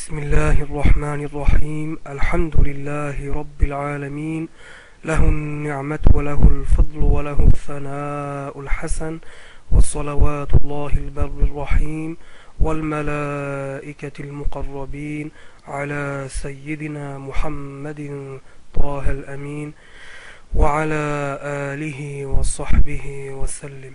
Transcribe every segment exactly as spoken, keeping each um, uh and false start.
بسم الله الرحمن الرحيم الحمد لله رب العالمين له النعمة وله الفضل وله الثناء الحسن والصلوات الله البر الرحيم والملائكة المقربين على سيدنا محمد طه الأمين وعلى آله وصحبه وسلم.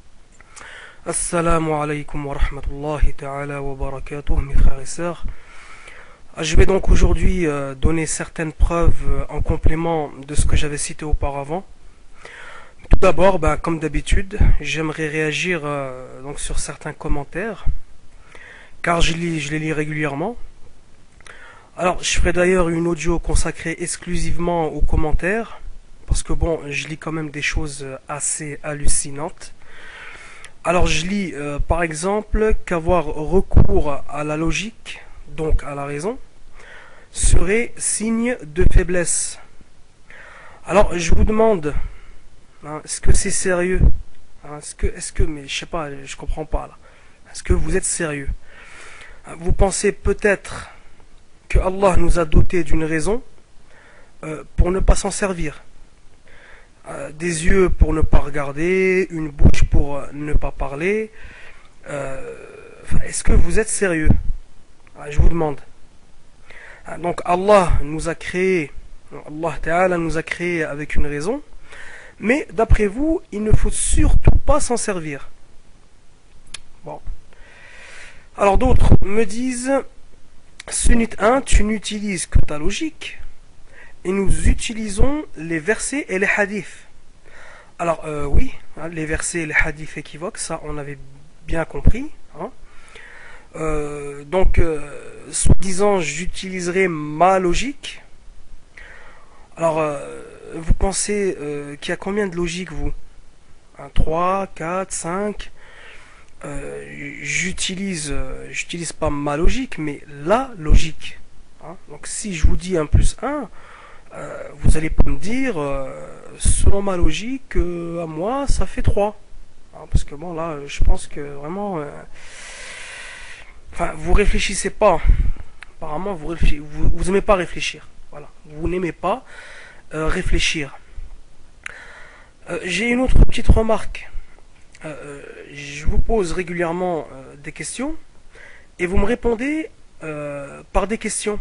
Assalamu alaikum wa rahmatullahi ta'ala wa barakatuh, mes frères et sœurs. Je vais donc aujourd'hui euh, donner certaines preuves euh, en complément de ce que j'avais cité auparavant. Tout d'abord, ben, comme d'habitude, j'aimerais réagir euh, donc sur certains commentaires, car je, lis, je les lis régulièrement. Alors, je ferai d'ailleurs une audio consacrée exclusivement aux commentaires, parce que bon, je lis quand même des choses assez hallucinantes. Alors je lis euh, par exemple qu'avoir recours à la logique, donc à la raison, serait signe de faiblesse. Alors je vous demande, hein, est-ce que c'est sérieux, hein, est-ce que, est-ce que, mais je sais pas, je comprends pas là. Est-ce que vous êtes sérieux? Vous pensez peut-être que Allah nous a dotés d'une raison euh, pour ne pas s'en servir? Euh, des yeux pour ne pas regarder, une bouche pour euh, ne pas parler. Euh, Est-ce que vous êtes sérieux? ah, Je vous demande. Ah, donc Allah nous a créé, Allah Ta'ala nous a créé avec une raison, mais d'après vous, il ne faut surtout pas s'en servir. Bon. Alors d'autres me disent, Sunnite un, tu n'utilises que ta logique. Et nous utilisons les versets et les hadiths. Alors euh, oui, hein, les versets et les hadiths équivoques, ça on avait bien compris. Hein. Euh, donc, euh, soi-disant, j'utiliserai ma logique. Alors, euh, vous pensez euh, qu'il y a combien de logiques, vous? Un, trois, quatre, cinq. Euh, j'utilise, euh, j'utilise pas ma logique, mais la logique. Hein. Donc si je vous dis un plus un, Euh, vous allez pas me dire, euh, selon ma logique, euh, à moi, ça fait trois. Hein, parce que bon, là, je pense que vraiment... Euh, enfin, vous réfléchissez pas. Apparemment, vous réfléchissez, vous, vous aimez pas réfléchir. Voilà. Vous n'aimez pas euh, réfléchir. Euh, J'ai une autre petite remarque. Euh, je vous pose régulièrement euh, des questions et vous me répondez euh, par des questions.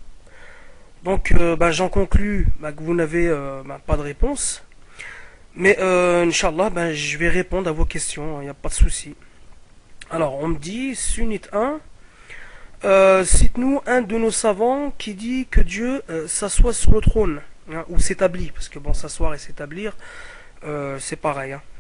Donc euh, bah, j'en conclus bah, que vous n'avez euh, bah, pas de réponse. Mais euh, Inch'Allah, bah, je vais répondre à vos questions, il n'y a pas de souci. Alors on me dit, Sunnite un, euh, cite-nous un de nos savants qui dit que Dieu euh, s'assoit sur le trône, hein, ou s'établit, parce que bon, s'asseoir et s'établir, euh, c'est pareil. Hein.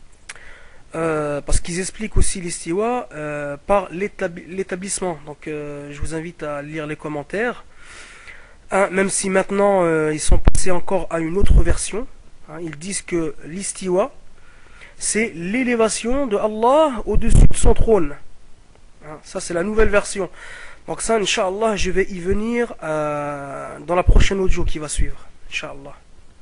Euh, parce qu'ils expliquent aussi l'istiwa euh, par l'établissement. Donc euh, je vous invite à lire les commentaires. Hein, même si maintenant euh, ils sont passés encore à une autre version, hein, ils disent que l'istiwa c'est l'élévation de Allah au-dessus de son trône. Hein, ça c'est la nouvelle version. Donc ça, Inch'Allah, je vais y venir euh, dans la prochaine audio qui va suivre. Inch'Allah.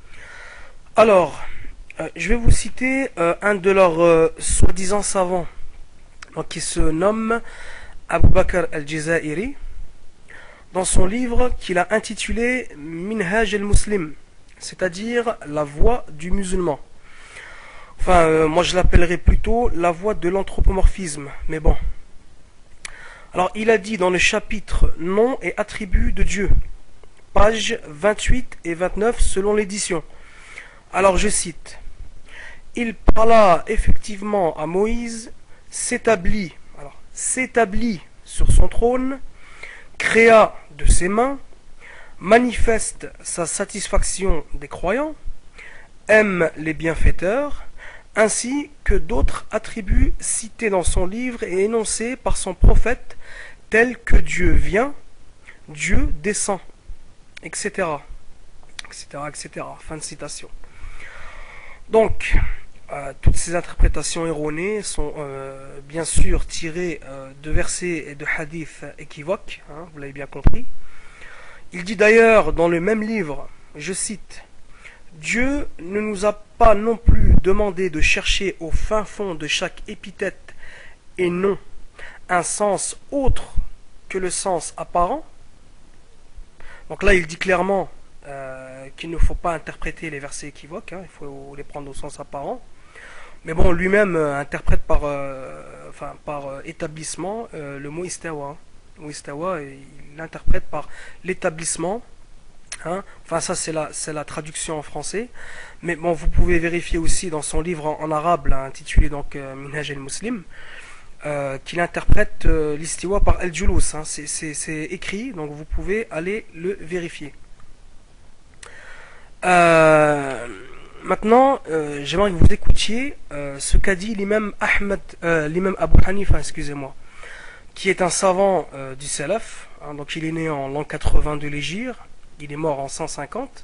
Alors, euh, je vais vous citer euh, un de leurs euh, soi-disant savants, donc, qui se nomme Abu Bakr al-Jazairi, dans son livre qu'il a intitulé Minhaj al-Muslim, c'est-à-dire la voie du musulman. Enfin, euh, moi je l'appellerais plutôt la voie de l'anthropomorphisme, mais bon. Alors, il a dit dans le chapitre Nom et attributs de Dieu, pages vingt-huit et vingt-neuf selon l'édition. Alors, je cite, il parla effectivement à Moïse, s'établit, alors, s'établit sur son trône, créa de ses mains, manifeste sa satisfaction des croyants, aime les bienfaiteurs, ainsi que d'autres attributs cités dans son livre et énoncés par son prophète, tels que Dieu vient, Dieu descend, et cetera, et cetera, et cetera. Fin de citation. Donc, euh, toutes ces interprétations erronées sont euh, bien sûr tirées euh, de versets et de hadiths équivoques, hein, vous l'avez bien compris. Il dit d'ailleurs dans le même livre, je cite, Dieu ne nous a pas non plus demandé de chercher au fin fond de chaque épithète et nom un sens autre que le sens apparent. Donc là, il dit clairement euh, qu'il ne faut pas interpréter les versets équivoques, hein, il faut les prendre au sens apparent. Mais bon, lui-même euh, interprète par, euh, enfin, par euh, établissement euh, le mot istawa. Le mot istawa, il l'interprète par l'établissement. Hein. Enfin, ça, c'est la, c'est la traduction en français. Mais bon, vous pouvez vérifier aussi dans son livre en, en arabe, là, intitulé donc euh, Minhaj al-Muslim, euh, qu'il interprète euh, l'istiwa par al-Julus. Hein. C'est, c'est, c'est écrit, donc vous pouvez aller le vérifier. Euh, maintenant, euh, j'aimerais que vous écoutiez euh, ce qu'a dit l'imam Ahmed, euh, l'imam Abu Hanifa, excusez-moi, qui est un savant euh, du Salaf. Hein, donc il est né en l'an quatre-vingts de l'Hégire, il est mort en cent cinquante.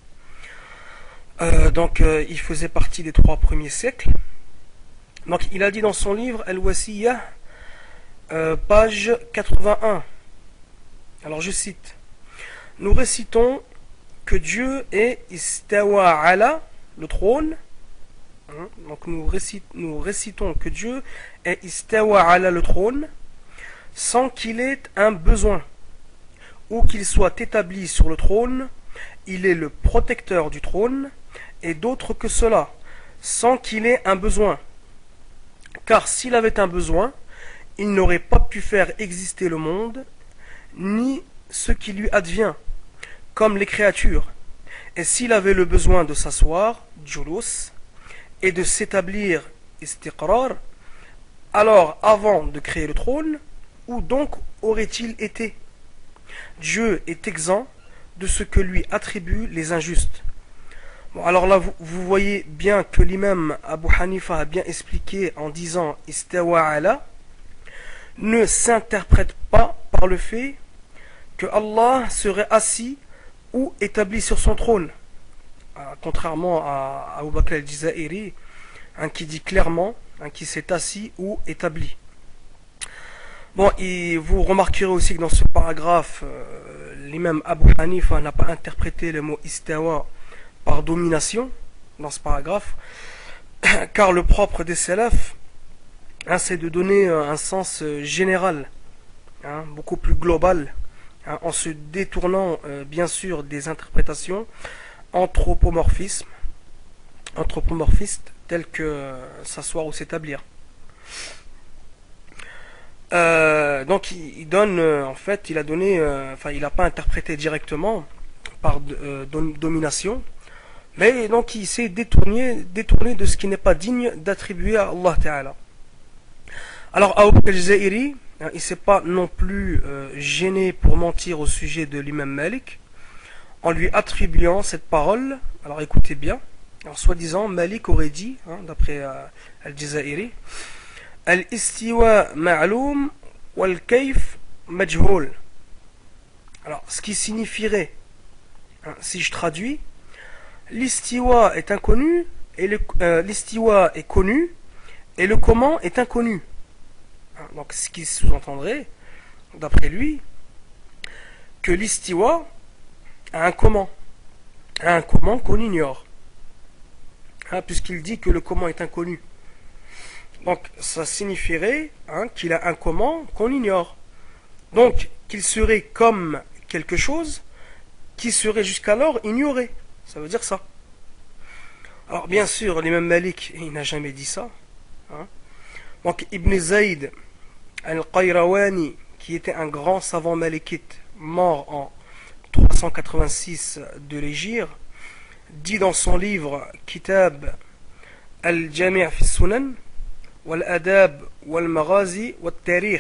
Euh, donc euh, il faisait partie des trois premiers siècles. Donc il a dit dans son livre Al-Wasiyah, euh, page quatre-vingt-un. Alors je cite: nous récitons que Dieu est istawa ala, le trône. Hein, donc nous, récit, nous récitons que Dieu est istawa ala, le trône, sans qu'il ait un besoin, ou qu'il soit établi sur le trône. Il est le protecteur du trône, et d'autres que cela, sans qu'il ait un besoin. Car s'il avait un besoin, il n'aurait pas pu faire exister le monde, ni ce qui lui advient, comme les créatures. Et s'il avait le besoin de s'asseoir, julus, et de s'établir, istiqrar, alors avant de créer le trône, où donc aurait-il été? Dieu est exempt de ce que lui attribuent les injustes. Bon, alors là, vous, vous voyez bien que l'imam Abu Hanifa a bien expliqué en disant istawa ala ne s'interprète pas par le fait que Allah serait assis ou établi sur son trône, contrairement à Abu Bakr al-Jazairi, hein, qui dit clairement hein, qu'il s'est assis ou établi. Bon, et vous remarquerez aussi que dans ce paragraphe, euh, l'imam Abu Hanifa n'a pas interprété le mot istawa par domination dans ce paragraphe, car le propre des salafs, hein, c'est de donner un sens général, hein, beaucoup plus global, hein, en se détournant euh, bien sûr des interprétations anthropomorphisme, anthropomorphistes telles que euh, s'asseoir ou s'établir. Euh, donc il, il donne, euh, en fait, il a donné, euh, enfin il n'a pas interprété directement par euh, domination, mais donc il s'est détourné, détourné de ce qui n'est pas digne d'attribuer à Allah Ta'ala. Alors Abu Bakr al-Jazairi, hein, il ne s'est pas non plus euh, gêné pour mentir au sujet de l'imam Malik, en lui attribuant cette parole. Alors écoutez bien, alors soi-disant Malik aurait dit, hein, d'après euh, al-Jazairi, Al-istiwa ma'loum wal-kayf majhoul. Alors, ce qui signifierait, hein, si je traduis, l'istiwa est inconnu, et le, euh, l'istiwa est connu, et le comment est inconnu. Hein, donc, ce qui sous-entendrait, d'après lui, que l'istiwa a un comment, a un comment qu'on ignore, hein, puisqu'il dit que le comment est inconnu. Donc, ça signifierait hein, qu'il a un comment qu'on ignore. Donc, qu'il serait comme quelque chose qui serait jusqu'alors ignoré. Ça veut dire ça. Alors, bien sûr, l'imam Malik, il n'a jamais dit ça. Hein. Donc, Ibn Zayd al-Qayrawani, qui était un grand savant malikite, mort en trois cent quatre-vingt-six de l'Hégire, dit dans son livre Kitab al-Jami' fi Sunan, Wal-Adab, Wal-Maghazi, Wal-Tarikh,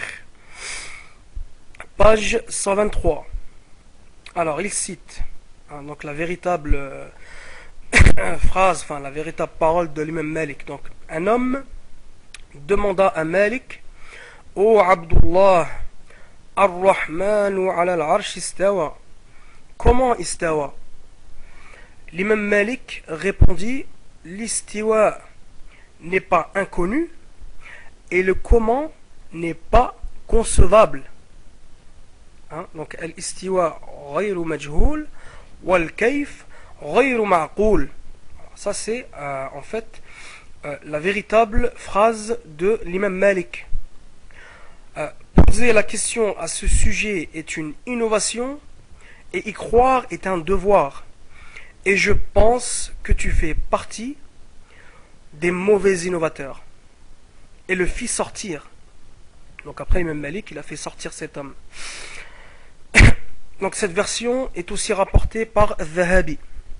page cent vingt-trois. Alors, il cite hein, donc la véritable euh, phrase, enfin la véritable parole de l'imam Malik. Donc, un homme demanda à Malik: Ô Abdullah, Ar-Rahmanu ala al-Arsh istawa. Comment istawa? L'imam Malik répondit: l'istiwa n'est pas inconnu, et le comment n'est pas concevable. Hein? Donc, al-istiwa ghayru majhoul, wal-kayf ghayru ma'qoul. Ça, c'est euh, en fait euh, la véritable phrase de l'imam Malik. Euh, pour poser la question à ce sujet est une innovation et y croire est un devoir. Et je pense que tu fais partie des mauvais innovateurs. Et le fit sortir. Donc après, Imam Malik, il a fait sortir cet homme. Donc cette version est aussi rapportée par Zahabi.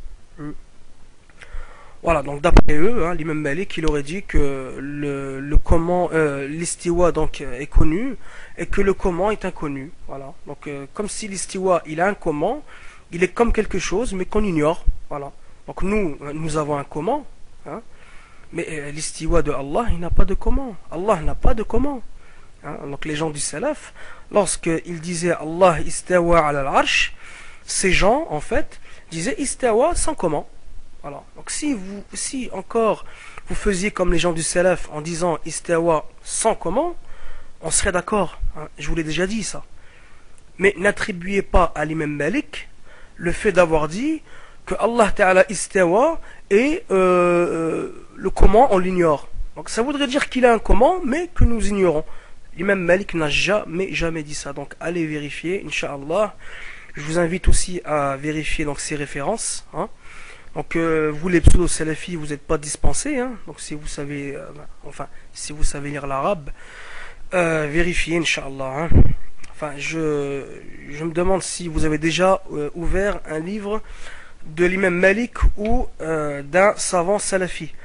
Voilà, donc d'après eux, hein, l'imam Malik, il aurait dit que le, le comment, euh, l'istiwa donc est connu et que le comment est inconnu. Voilà, donc euh, comme si l'istiwa il a un comment, il est comme quelque chose mais qu'on ignore. Voilà, donc nous, nous avons un comment, hein, mais euh, l'istiwa de Allah, il n'a pas de comment. Allah n'a pas de comment. Hein, donc les gens du salaf, lorsqu'ils disaient Allah istawa ala al-arsh, ces gens en fait disaient istawa sans comment. Voilà. Donc si vous, si encore vous faisiez comme les gens du salaf en disant istawa sans comment, on serait d'accord. Hein, je vous l'ai déjà dit ça. Mais n'attribuez pas à l'imam Malik le fait d'avoir dit que Allah Ta'ala istawa et euh, euh, le comment on l'ignore. Donc ça voudrait dire qu'il a un comment mais que nous ignorons. L'imam Malik n'a jamais jamais dit ça. Donc allez vérifier, Inch'Allah. Je vous invite aussi à vérifier donc ces références. Hein. Donc euh, vous les pseudo-salafis, vous n'êtes pas dispensés, hein. Donc si vous savez, euh, enfin si vous savez lire l'arabe, euh, vérifiez, Inch'Allah. Hein. Enfin, je, je me demande si vous avez déjà euh, ouvert un livre de l'imam Malik ou euh, d'un savant salafi.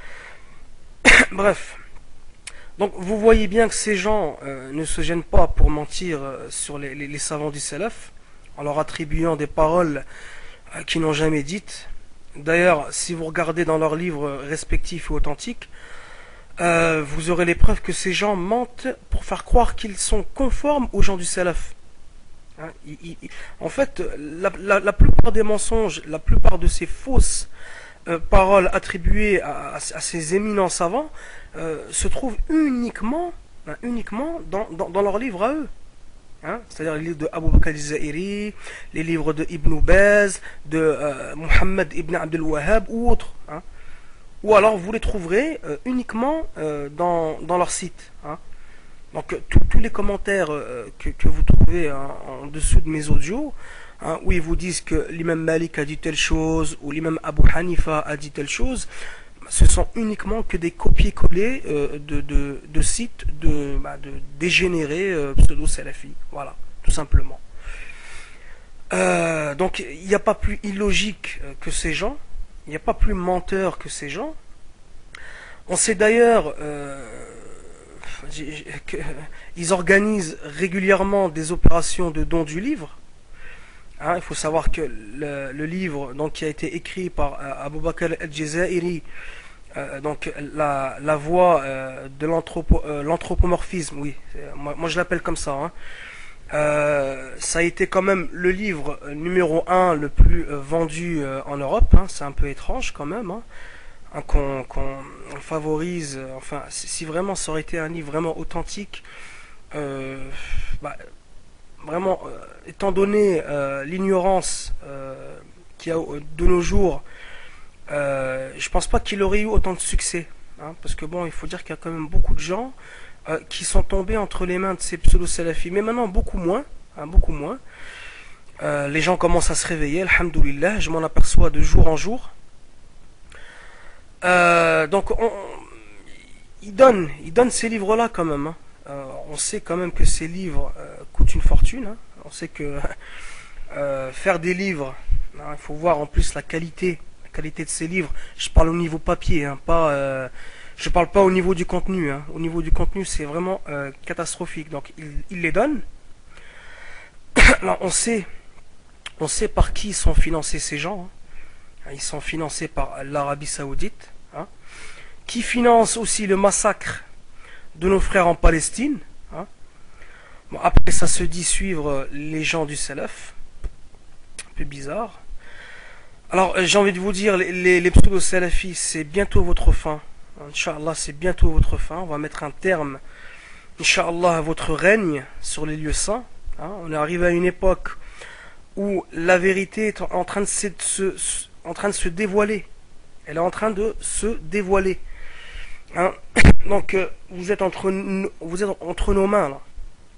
Bref. Donc vous voyez bien que ces gens euh, ne se gênent pas pour mentir euh, sur les, les, les savants du salaf, en leur attribuant des paroles euh, qu'ils n'ont jamais dites. D'ailleurs, si vous regardez dans leurs livres respectifs et authentiques, euh, vous aurez les preuves que ces gens mentent pour faire croire qu'ils sont conformes aux gens du salaf. Hein, ils, ils, en fait, la, la, la plupart des mensonges, la plupart de ces fausses euh, paroles attribuées à, à, à ces éminents savants euh, se trouvent uniquement, hein, uniquement dans, dans, dans leurs livres à eux. Hein, c'est-à-dire les livres de Abu Bakr al-Zahiri, les livres de Ibn Baz, de euh, Muhammad ibn Abdul Wahhab ou autres. Hein. Ou alors vous les trouverez euh, uniquement euh, dans, dans leur site. Hein. Donc tous les commentaires euh, que, que vous trouvez hein, en dessous de mes audios, hein, où ils vous disent que l'imam Malik a dit telle chose, ou l'imam Abu Hanifa a dit telle chose, ce sont uniquement que des copier-coller euh, de, de, de sites de, bah, de dégénérés euh, pseudo-salafis. Voilà, tout simplement. Euh, donc il n'y a pas plus illogique que ces gens, il n'y a pas plus menteur que ces gens. On sait d'ailleurs euh, qu'ils organisent régulièrement des opérations de don du livre. Hein, il faut savoir que le, le livre donc, qui a été écrit par euh, Abu Bakr al-Jazairi, euh, donc la, la voie euh, de l'anthropo, euh, l'anthropomorphisme, oui, moi, moi je l'appelle comme ça, hein. euh, ça a été quand même le livre numéro un le plus euh, vendu euh, en Europe, hein, c'est un peu étrange quand même, hein, hein, qu'on, qu'on favorise, euh, enfin si vraiment ça aurait été un livre vraiment authentique, euh, bah, vraiment, euh, étant donné euh, l'ignorance euh, qu'il y a de nos jours, euh, je pense pas qu'il aurait eu autant de succès. Hein, parce que bon, il faut dire qu'il y a quand même beaucoup de gens euh, qui sont tombés entre les mains de ces pseudo-salafis. Mais maintenant, beaucoup moins. Hein, beaucoup moins. Euh, les gens commencent à se réveiller, alhamdoulilah, je m'en aperçois de jour en jour. Euh, donc, on, ils donnent, ils donnent ces livres-là quand même. Hein. Euh, on sait quand même que ces livres euh, coûtent une fortune. Hein. On sait que euh, faire des livres, hein, il faut voir en plus la qualité, la qualité de ces livres. Je parle au niveau papier, hein, pas, euh, je parle pas au niveau du contenu. Hein. Au niveau du contenu, c'est vraiment euh, catastrophique. Donc, ils, ils les donnent. Alors, on sait, on sait par qui sont financés ces gens. Hein. Ils sont financés par l'Arabie Saoudite, hein, qui finance aussi le massacre de nos frères en Palestine. Hein. Bon, après, ça se dit suivre les gens du salaf. Un peu bizarre. Alors, j'ai envie de vous dire, les, les, les pseudo-salafis, c'est bientôt votre fin. Inch'Allah, c'est bientôt votre fin. On va mettre un terme, Inch'Allah, à votre règne sur les lieux saints. Hein. On est arrivé à une époque où la vérité est en train de se, se, en train de se dévoiler. Elle est en train de se dévoiler. Hein. Donc, euh, vous êtes entre, vous êtes entre nos mains, là.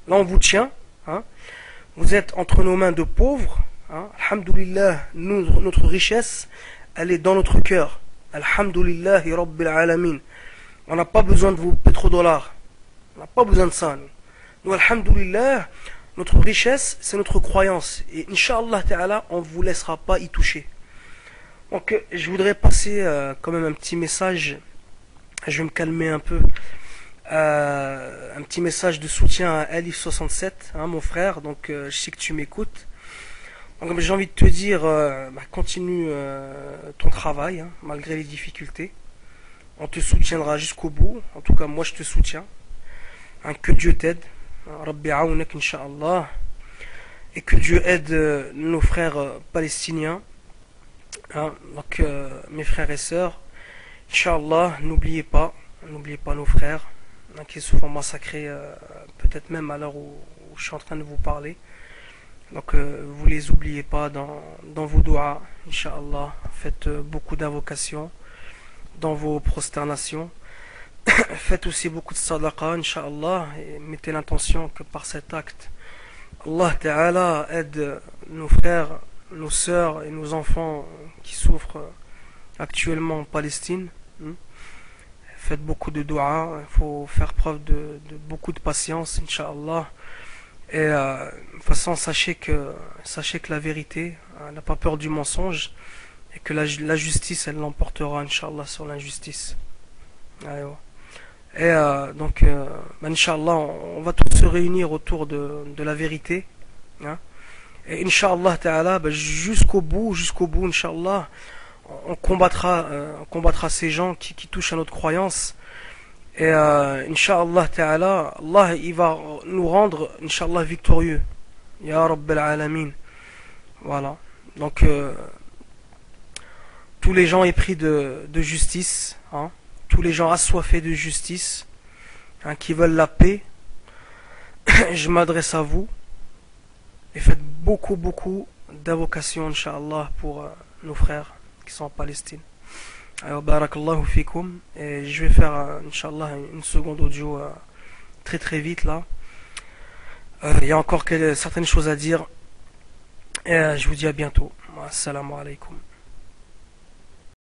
Là, on vous tient. Hein. Vous êtes entre nos mains de pauvres. Hein. Alhamdulillah, nous, notre richesse, elle est dans notre cœur. Alhamdulillahi Rabbil Alamin. On n'a pas besoin de vos pétrodollars. On n'a pas besoin de ça. Nous, nous alhamdulillah, notre richesse, c'est notre croyance. Et Inch'Allah Ta'ala, on ne vous laissera pas y toucher. Donc, je voudrais passer euh, quand même un petit message. Je vais me calmer un peu. Euh, un petit message de soutien à Alif soixante-sept, hein, mon frère. Donc, euh, je sais que tu m'écoutes. Donc, j'ai envie de te dire, euh, bah, continue euh, ton travail, hein, malgré les difficultés. On te soutiendra jusqu'au bout. En tout cas, moi, je te soutiens. Hein, que Dieu t'aide. Rabbi aounak, Inch'Allah. Et que Dieu aide euh, nos frères euh, palestiniens. Hein, donc, euh, mes frères et sœurs, Inch'Allah, n'oubliez pas, n'oubliez pas nos frères hein, qui se font massacrer, euh, peut-être même à l'heure où, où je suis en train de vous parler. Donc, euh, vous les oubliez pas dans, dans vos doigts, Inch'Allah. Faites euh, beaucoup d'invocations dans vos prosternations. Faites aussi beaucoup de sadaqa, Inch'Allah, et mettez l'intention que par cet acte, Allah Ta'ala aide nos frères, nos sœurs et nos enfants qui souffrent actuellement en Palestine. Faites beaucoup de dua, il faut faire preuve de, de beaucoup de patience, Inch'Allah. Et euh, de toute façon, sachez que, sachez que la vérité hein, n'a pas peur du mensonge et que la, la justice, elle l'emportera, Inch'Allah, sur l'injustice. Et euh, donc, euh, Inch'Allah, on, on va tous se réunir autour de, de la vérité. Hein. Et Inch'Allah Ta'ala, ben, jusqu'au bout, jusqu'au bout, Inch'Allah, on combattra, euh, on combattra ces gens qui, qui touchent à notre croyance. Et euh, Inch'Allah Ta'ala, Allah il va nous rendre, Inch'Allah, victorieux. Ya Rabbil Alamin. Voilà. Donc, euh, tous les gens épris de, de justice, hein, tous les gens assoiffés de justice, hein, qui veulent la paix, je m'adresse à vous. Et faites beaucoup, beaucoup d'invocations, Inch'Allah, pour euh, nos frères qui sont en Palestine. Alors, barakallahu fikum. Et je vais faire, euh, Inch'Allah, une seconde audio euh, très très vite là. Euh, Il y a encore quelques, certaines choses à dire. Et euh, je vous dis à bientôt. Assalamu alaikum.